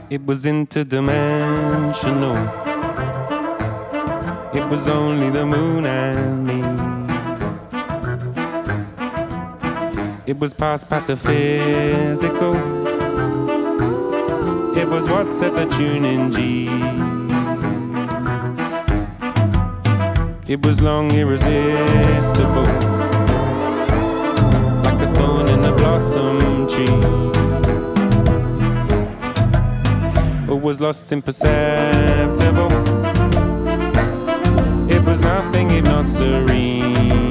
It was interdimensional. It was only the moon and me. It was past pataphysical. It was what set the tune in G. It was long irresistible, like a thorn in a blossom tree. It was lost imperceptible. It was nothing if not serene.